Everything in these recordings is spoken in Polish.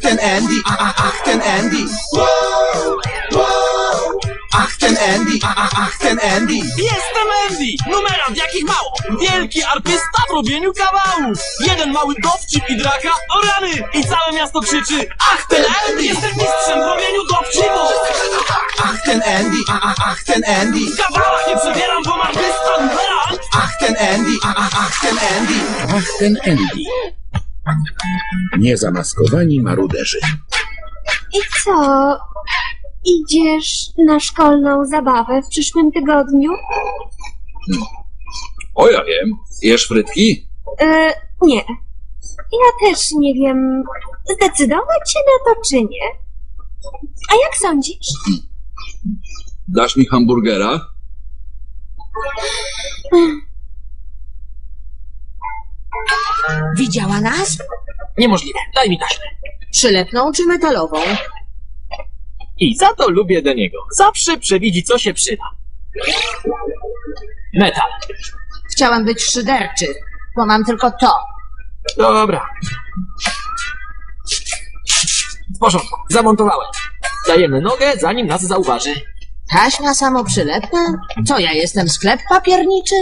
ten Andy, ach ten Andy. Ach ten Andy, ach ten Andy. Jestem Andy! Numerant jakich mało! Wielki artysta w robieniu kawałów! Jeden mały dowcip i draka, o rany! I całe miasto krzyczy: ach ten Andy! Jestem mistrzem w robieniu dowcipów! Ach ten Andy, ach ten Andy. W kawałach nie przebieram, bo artysta numerant! Ach ten Andy, ach ten Andy. Ach, ten Andy. Niezamaskowani maruderzy. I co? Idziesz na szkolną zabawę w przyszłym tygodniu? O, ja wiem. Jesz frytki? Nie. Ja też nie wiem, zdecydować się na to czy nie. A jak sądzisz? Dasz mi hamburgera? Widziała nas? Niemożliwe, daj mi taśmę. Przylepną czy metalową? I za to lubię Deniego. Zawsze przewidzi, co się przyda. Metal. Chciałam być szyderczy, bo mam tylko to. Dobra. W porządku, zamontowałem. Dajemy nogę, zanim nas zauważy. Taśma samoprzylepna? Co, ja jestem sklep papierniczy?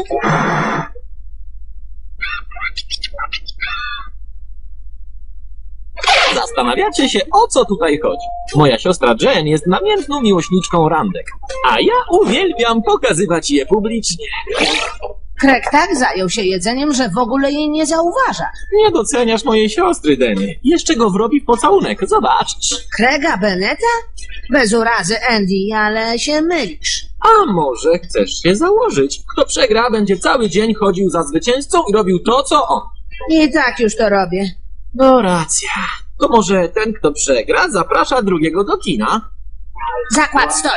Zastanawiacie się, o co tutaj chodzi. Moja siostra Jen jest namiętną miłośniczką randek, a ja uwielbiam pokazywać je publicznie. Craig tak zajął się jedzeniem, że w ogóle jej nie zauważa. Nie doceniasz mojej siostry, Denny. Jeszcze go wrobi w pocałunek, zobaczysz. Craiga Bennetta? Bez urazy, Andy, ale się mylisz. A może chcesz się założyć? Kto przegra, będzie cały dzień chodził za zwycięzcą i robił to, co on. I tak już to robię. No racja. To może ten, kto przegra, zaprasza drugiego do kina? Zakład stoi.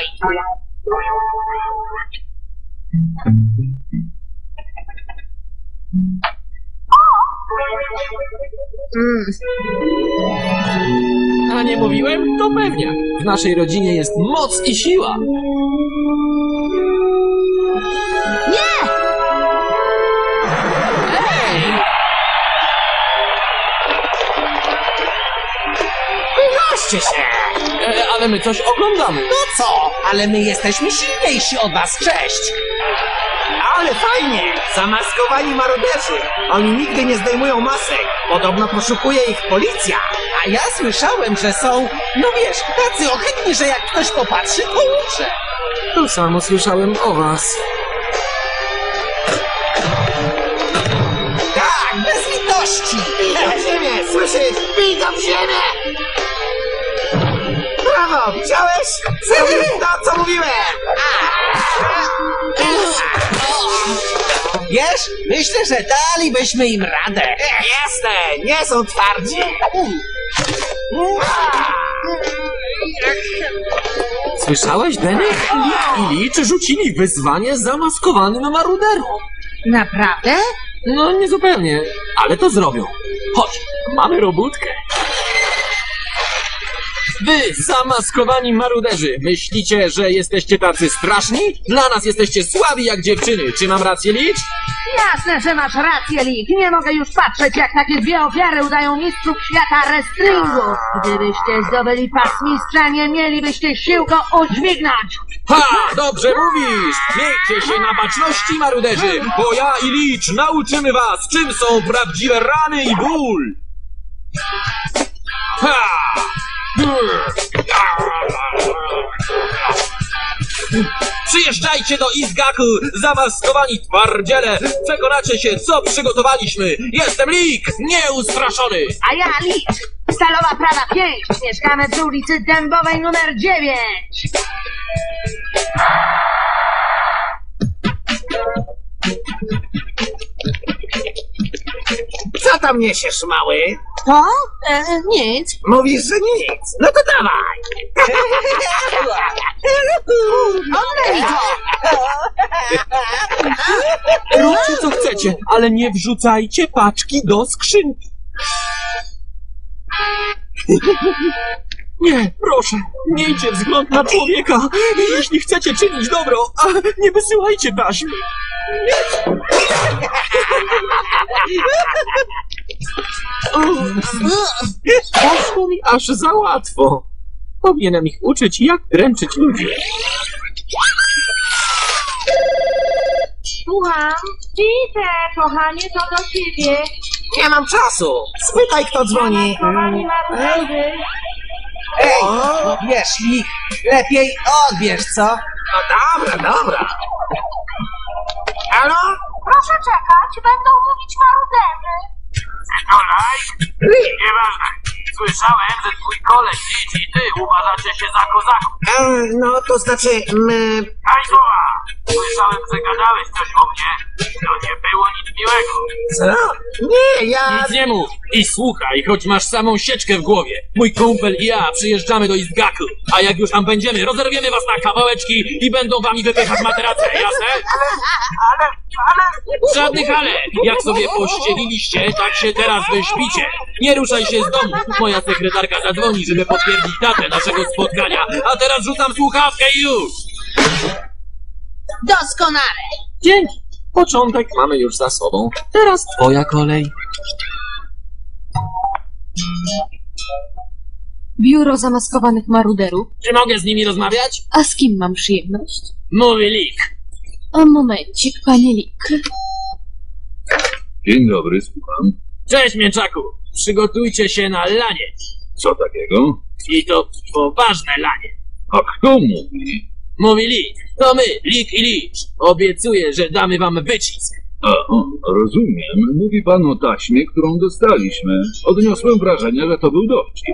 A nie mówiłem? To pewnie. W naszej rodzinie jest moc i siła. Nie! Ej! Wynoście się! Ale my coś oglądamy. No co? Ale my jesteśmy silniejsi od was, cześć! Ale fajnie! Zamaskowani maruderzy! Oni nigdy nie zdejmują masek. Podobno poszukuje ich policja. A ja słyszałem, że są, no wiesz, tacy ohydni, że jak ktoś popatrzy, to umrze. To samo słyszałem o was. Tak, bez litości! Bij w ziemię, słyszysz? Bij go w ziemię! Brawo, widziałeś? Zrobił to, co mówiłem! Wiesz, myślę, że dalibyśmy im radę. Jasne, nie są twardzi. Słyszałeś, Denny? Lik i Licz rzucili wyzwanie zamaskowanym maruderom. Naprawdę? No, nie zupełnie, ale to zrobią. Chodź, mamy robótkę. Wy, zamaskowani maruderzy, myślicie, że jesteście tacy straszni? Dla nas jesteście słabi jak dziewczyny. Czy mam rację, Licz? Jasne, że masz rację, Lik. Nie mogę już patrzeć, jak takie dwie ofiary udają mistrzów świata wrestlingu. Gdybyście zdobyli pas mistrza, nie mielibyście sił go udźwignąć. Ha! Dobrze mówisz! Miejcie się na baczności, maruderzy, bo ja i Licz nauczymy was, czym są prawdziwe rany i ból! Ha! Przyjeżdżajcie do Izgaku, zamaskowani twardziele! Przekonacie się, co przygotowaliśmy! Jestem Lik, nieustraszony! A ja, Licz. Stalowa prawa 5. Mieszkamy przy ulicy Dębowej numer 9. Co tam niesiesz, mały? To? Nic. Mówisz, że nic. No to dawaj. Oddaj to. Róbcie co chcecie, ale nie wrzucajcie paczki do skrzynki. Nie, proszę, miejcie wzgląd na człowieka. Jeśli chcecie czynić dobro, a nie wysyłajcie taśmy. Poszło mi aż za łatwo. Powinienem ich uczyć, jak dręczyć ludzi. Słucham. Peter, kochanie, to do ciebie. Nie mam czasu. Spytaj, kto dzwoni. Kochani maruderzy. Ej, no wiesz, ich lepiej odbierz, co? No dobra. Halo? Proszę czekać, będą mówić maruderzy. Nieważne. Słyszałem, że twój koleś i ty uważacie się za kozaków. No, to znaczy, Hajsowa! Słyszałem, że gadałeś coś o mnie. To nie było nic miłego. co? Nie, ja... Nic nie mów i słuchaj, choć masz samą sieczkę w głowie. Mój kumpel i ja przyjeżdżamy do Istgaku, a jak już tam będziemy, rozerwiemy was na kawałeczki i będą wami wypychać materace, jasne? Żadnych ale! Jak sobie pościeliliście, tak się teraz wyśpicie. Nie ruszaj się z domu. Moja sekretarka zadzwoni, żeby potwierdzić datę naszego spotkania. A teraz rzucam słuchawkę i już! Doskonale. Dzięki. Początek mamy już za sobą. Teraz twoja kolej. Biuro zamaskowanych maruderów. Czy mogę z nimi rozmawiać? A z kim mam przyjemność? Mówi Lik. A momencik, panie Lik. Dzień dobry, słucham. Cześć, mięczaku. Przygotujcie się na lanie. Co takiego? I to poważne lanie. A kto mówi? Mówi Lik. To my, Lik i Licz. Obiecuję, że damy wam wycisk. Aha, rozumiem. Mówi pan o taśmie, którą dostaliśmy. Odniosłem wrażenie, że to był dowcip.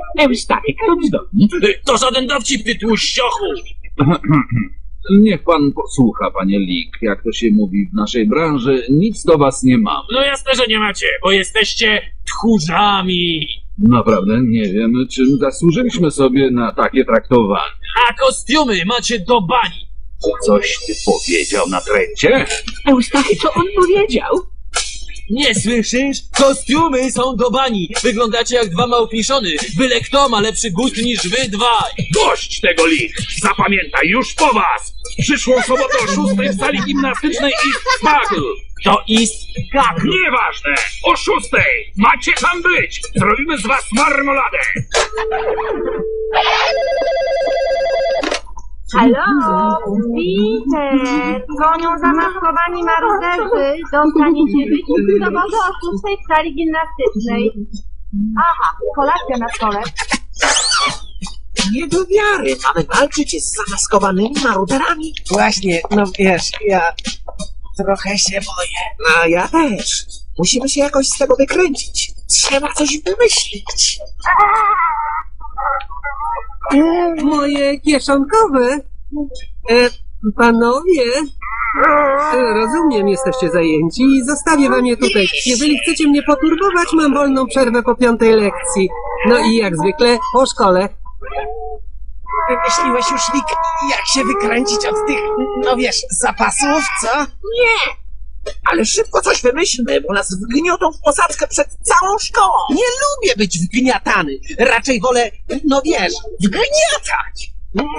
To żaden dowcip, ty tłuściochu. Niech pan posłucha, panie Lik. Jak to się mówi w naszej branży, nic do was nie mamy. No jasne, że nie macie, bo jesteście tchórzami. Naprawdę nie wiem, czym zasłużyliśmy sobie na takie traktowanie. A kostiumy macie do bani. Coś ty powiedział na tręcie? Eustachy, co on powiedział? Nie słyszysz? Kostiumy są do bani. Wyglądacie jak dwa małpiszony. Byle kto ma lepszy gust niż wy dwaj. Dość tego, Lik! Zapamiętaj, już po was! Przyszłą sobotę o 6 w sali gimnastycznej Istgaku! To ist gak. Nieważne! O 6! Macie tam być! Zrobimy z was marmoladę! Halo, Peter, dzwonią zamaskowani maruderzy. Dostaniecie wycisk do wozu o 6 w sali gimnastycznej. Aha, kolacja na stole. Nie do wiary, mamy walczyć z zamaskowanymi maruderami. Właśnie, no wiesz, ja trochę się boję. No ja też. Musimy się jakoś z tego wykręcić. Trzeba coś wymyślić. Moje kieszonkowe. Panowie. Rozumiem, jesteście zajęci i zostawię wam je tutaj. Jeżeli chcecie mnie poturbować, mam wolną przerwę po 5. lekcji. No i jak zwykle po szkole. Wymyśliłeś już, Lik, jak się wykręcić od tych, no wiesz, zapasów, co? Nie! Ale szybko coś wymyślmy, bo nas wgniotą w posadzkę przed całą szkołą. Nie lubię być wgniatany. Raczej wolę, no wiesz, wgniatać.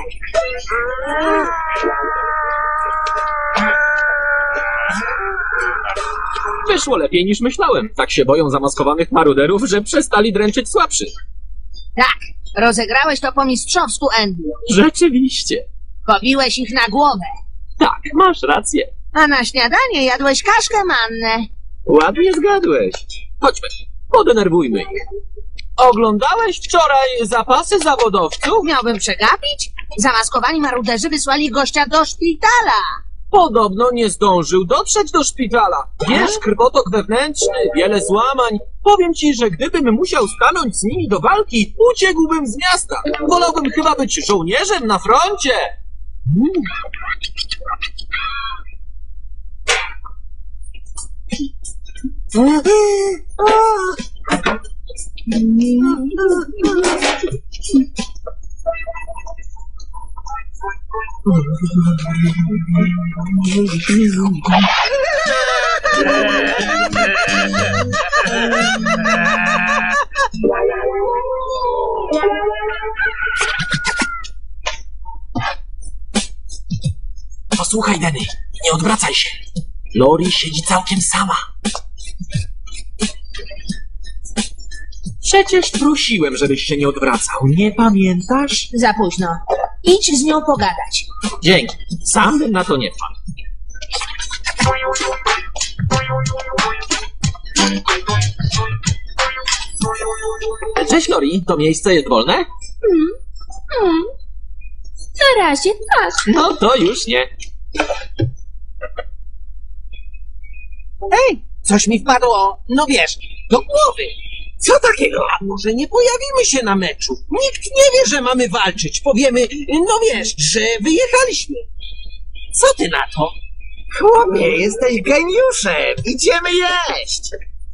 Wyszło lepiej niż myślałem. Tak się boją zamaskowanych maruderów, że przestali dręczyć słabszych. Tak, rozegrałeś to po mistrzowsku, Andy. Rzeczywiście. Pobiłeś ich na głowę. Tak, masz rację. A na śniadanie jadłeś kaszkę mannę. Ładnie zgadłeś. Chodźmy, podenerwujmy ich. Oglądałeś wczoraj zapasy zawodowców? Miałbym przegapić? Zamaskowani maruderzy wysłali gościa do szpitala. Podobno nie zdążył dotrzeć do szpitala. Wiesz, krwotok wewnętrzny, wiele złamań. Powiem ci, że gdybym musiał stanąć z nimi do walki, uciekłbym z miasta. Wolałbym chyba być żołnierzem na froncie. Posłuchaj, Denny, nie odwracaj się. Lori siedzi całkiem sama. Przecież prosiłem, żebyś się nie odwracał. Nie pamiętasz? Za późno. Idź z nią pogadać. Dzięki. Sam bym na to nie wpadł. Cześć, Lori. To miejsce jest wolne? Na razie tak. No to już nie. Hej, coś mi wpadło, no wiesz, do głowy. Co takiego? A może nie pojawimy się na meczu? Nikt nie wie, że mamy walczyć. Powiemy, no wiesz, że wyjechaliśmy. Co ty na to? Chłopie, jesteś geniuszem. Idziemy jeść.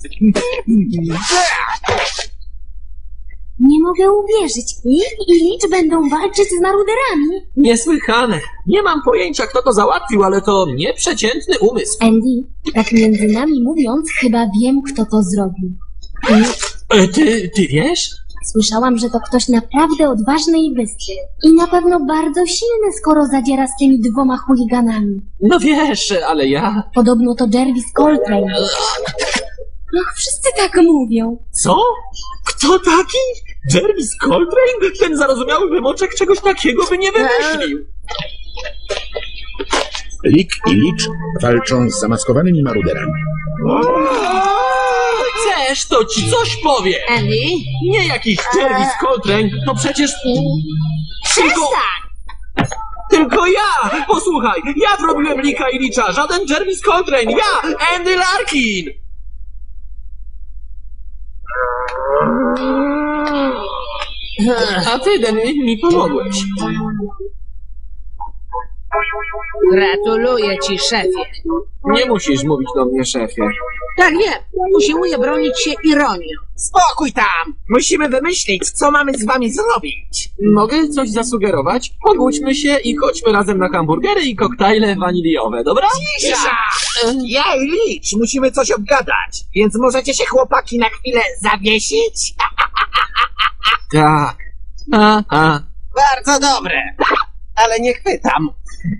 Nie mogę uwierzyć. Lich i Licz będą walczyć z maruderami. Niesłychane. Nie mam pojęcia, kto to załatwił, ale to nieprzeciętny umysł. Andy, tak między nami mówiąc, chyba wiem, kto to zrobił. Ty wiesz? Słyszałam, że to ktoś naprawdę odważny i bystry. I na pewno bardzo silny, skoro zadziera z tymi dwoma chuliganami. No wiesz, ale ja... Podobno to Jervis Coltrane. No, wszyscy tak mówią. Co? Kto taki? Jervis Coltrane? Ten zarozumiały wymoczek czegoś takiego by nie wymyślił. Lik i Licz walczą z zamaskowanymi maruderami. Chcesz, to ci coś powie. Andy? Nie jakiś Jervis Coltrane, to przecież... Tylko ja! Posłuchaj, ja zrobiłem Lika i Licza, żaden Jervis Coltrane, ja, Andy Larkin! A ty, Denny, mi pomogłeś. Gratuluję ci, szefie. Nie musisz mówić do mnie, szefie. Tak wiem, usiłuję bronić się ironią. Spokój tam. Musimy wymyślić, co mamy z wami zrobić. Mogę coś zasugerować? Pogódźmy się i chodźmy razem na hamburgery i koktajle waniliowe, dobra? Cisza! Ja i Licz musimy coś obgadać, więc możecie się chłopaki na chwilę zawiesić? Tak. Bardzo dobre. Ale nie chwytam.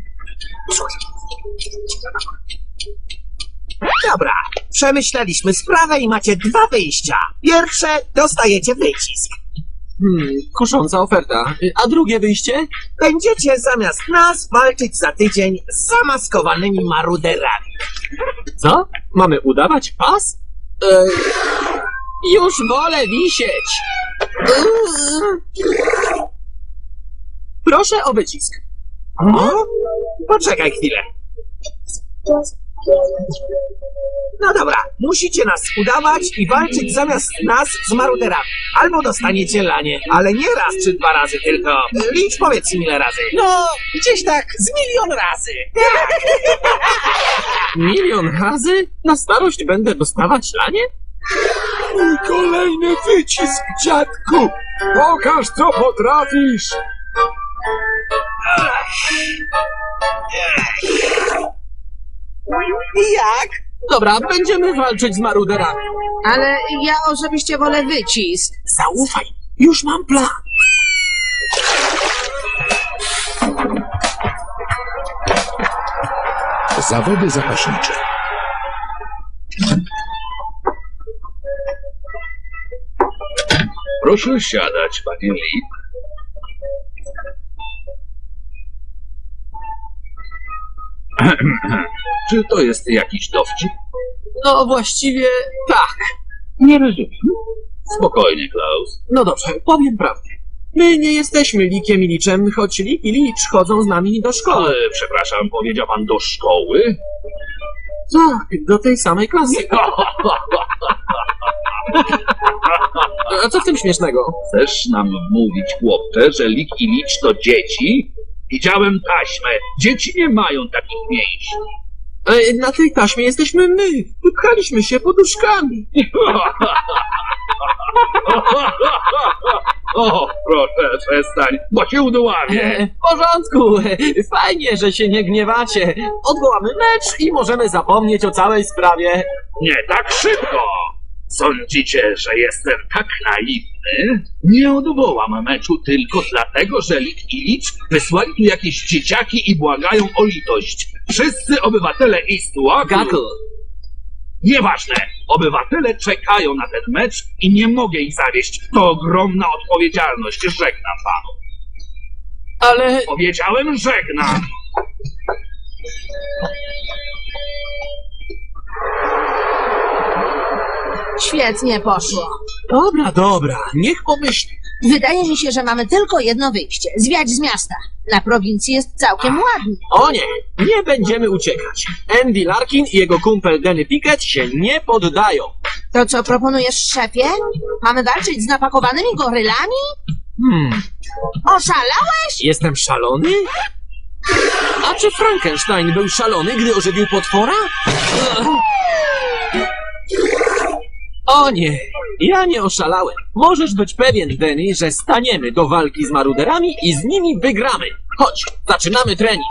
Dobra, przemyśleliśmy sprawę i macie dwa wyjścia. Pierwsze, dostajecie wycisk. Kusząca oferta. A drugie wyjście? Będziecie zamiast nas walczyć za tydzień z zamaskowanymi maruderami. Co? Mamy udawać pas? Już wolę wisieć. Proszę o wycisk. O? Poczekaj chwilę. No dobra, musicie nas udawać i walczyć zamiast nas z maruderami. Albo dostaniecie lanie, ale nie raz czy dwa razy tylko. Licz, powiedz mi, ile razy. No, gdzieś tak z 1 000 000 razy. 1 000 000 razy? Na starość będę dostawać lanie? Kolejny wycisk, dziadku! Pokaż, co potrafisz! I jak? Dobra, będziemy walczyć z maruderami. Ale ja osobiście wolę wycisk. Zaufaj, już mam plan. Zawody zapaśnicze. Proszę siadać, panie Lee. Czy to jest jakiś dowcip? No właściwie tak. Nie rozumiem. Spokojnie, Klaus. No dobrze, powiem prawdę. My nie jesteśmy Likiem i Liczem, choć Lik i Licz chodzą z nami do szkoły. Ale, przepraszam, powiedział pan do szkoły? Tak, do tej samej klasy. A co w tym śmiesznego? Chcesz nam mówić, chłopcze, że Lik i Licz to dzieci? Widziałem taśmę. Dzieci nie mają takich mięśni. Na tej taśmie jesteśmy my. Wypchaliśmy się poduszkami. O, proszę, przestań, bo się udławię. W porządku. Fajnie, że się nie gniewacie. Odwołamy mecz i możemy zapomnieć o całej sprawie. Nie tak szybko. Sądzicie, że jestem tak naiwny? Nie odwołam meczu tylko dlatego, że Lik i Licz wysłali tu jakieś dzieciaki i błagają o litość. Wszyscy obywatele East Walku... Gackle. Nieważne. Obywatele czekają na ten mecz i nie mogę ich zawieść. To ogromna odpowiedzialność. Żegnam panu. Ale... Powiedziałem żegnam. Świetnie poszło. Dobra, niech pomyśli. Wydaje mi się, że mamy tylko jedno wyjście. Zwiać z miasta. Na prowincji jest całkiem ładnie. O nie, nie będziemy uciekać. Andy Larkin i jego kumpel Danny Pickett się nie poddają. To co proponujesz, szefie? Mamy walczyć z napakowanymi gorylami? Oszalałeś? Jestem szalony? A czy Frankenstein był szalony, gdy ożywił potwora? O nie, ja nie oszalałem. Możesz być pewien, Danny, że staniemy do walki z maruderami i z nimi wygramy. Chodź, zaczynamy trening.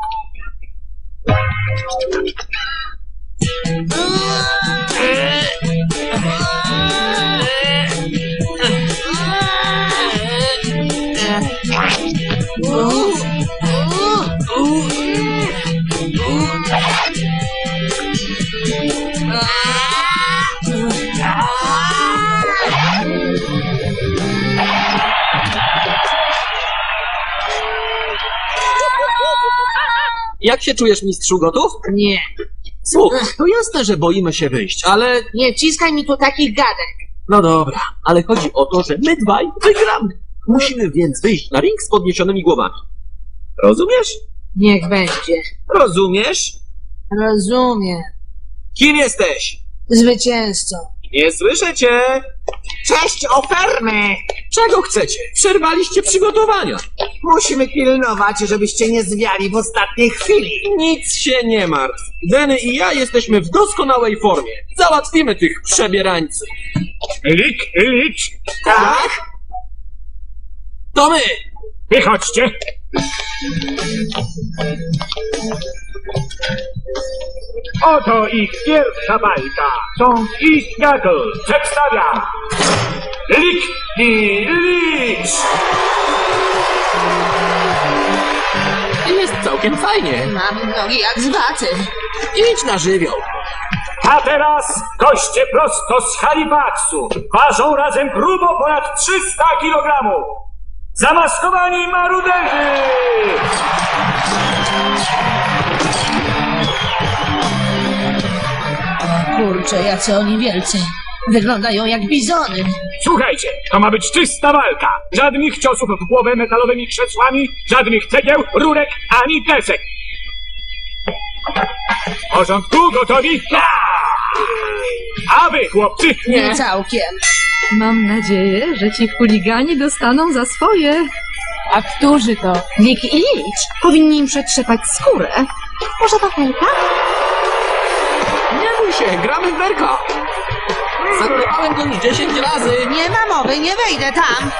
Jak się czujesz, mistrzu gotów? Nie. Słuchaj, to jasne, że boimy się wyjść, ale... Nie wciskaj mi tu takich gadek. No dobra, ale chodzi o to, że my dwaj wygramy. Musimy więc wyjść na ring z podniesionymi głowami. Rozumiesz? Niech będzie. Rozumiesz? Rozumiem. Kim jesteś? Zwycięzcą. Nie słyszę cię. Cześć, ofermy! Czego chcecie? Przerwaliście przygotowania. Musimy pilnować, żebyście nie zwiali w ostatniej chwili. Nic się nie martw. Danny i ja jesteśmy w doskonałej formie. Załatwimy tych przebierańców. Licz. Tak? To my! Wychodźcie. Oto ich pierwsza bajka. Sąd East Gaggle przedstawia Lick i Licz. Jest całkiem fajnie. Mam nogi jak z wacy. Idź na żywioł. A teraz goście prosto z Halifaxu. Ważą razem grubo ponad 300 kg. Zamaskowani maruderzy! Kurczę, jacy oni wielcy. Wyglądają jak bizony. Słuchajcie, to ma być czysta walka. Żadnych ciosów w głowę metalowymi krzesłami, żadnych cegieł, rurek, ani desek. W porządku, gotowi? A wy, chłopcy? Nie całkiem. Mam nadzieję, że ci chuligani dostaną za swoje. A którzy to? Lick i Licz? Powinni im przetrzepać skórę. Może wafelka? Nie bój się, gramy w berka. Zagrywałem go już 10 razy. Nie ma mowy, nie wejdę tam.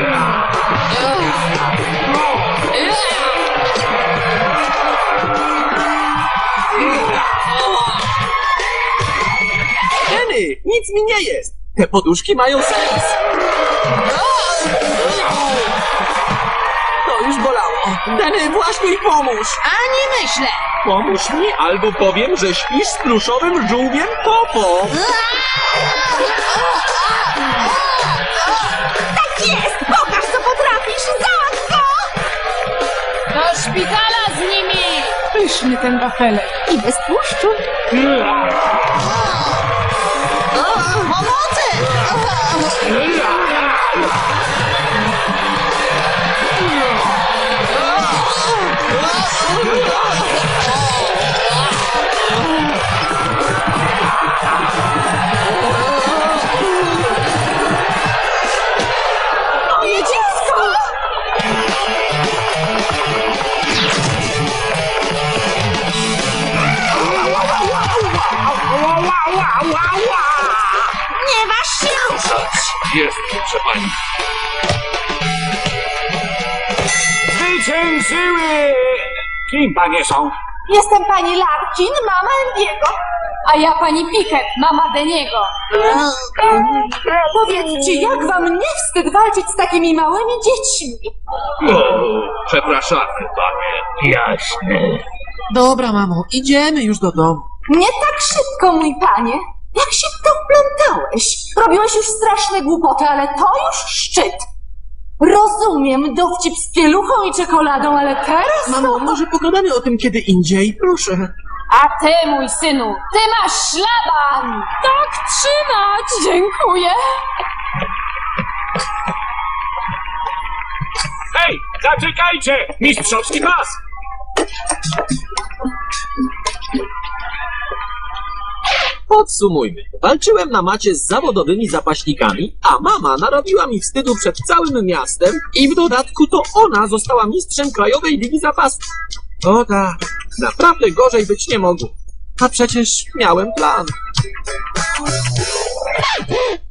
Danny, nic mi nie jest. Te poduszki mają sens. To już bolało. Danny, właśnie mi pomóż. Ani myślę. Pomóż mi, albo powiem, że śpisz z pluszowym żółwiem Popo. Tak jest! Pokaż, co potrafisz! Załatw go! Do szpitala z nimi! Pyszny ten wafelek. I bez tłuszczu. Pomocy! Moje dziecko! Nie waż się ruszyć! Jest, proszę pani. Zwyciężyły! Kim panie są? Jestem pani Larkin, mama Andiego. A ja pani Pickett, mama Deniego. Powiedzcie, jak wam nie wstyd walczyć z takimi małymi dziećmi? O, przepraszamy, panie. Jasne. Dobra, mamo, idziemy już do domu. Nie tak szybko, mój panie. Jak się w to wplątałeś? Robiłeś już straszne głupoty, ale to już szczyt. Rozumiem dowcip z pieluchą i czekoladą, ale teraz... Mamo, może pogadamy o tym kiedy indziej, proszę. A ty, mój synu, ty masz szlaban! Tak trzymać! Dziękuję! Hej, zaczekajcie! Mistrzowski pas! Podsumujmy. Walczyłem na macie z zawodowymi zapaśnikami, a mama narobiła mi wstydu przed całym miastem i w dodatku to ona została mistrzem Krajowej Ligi Zapasów. O tak, naprawdę gorzej być nie mogło. A przecież miałem plan.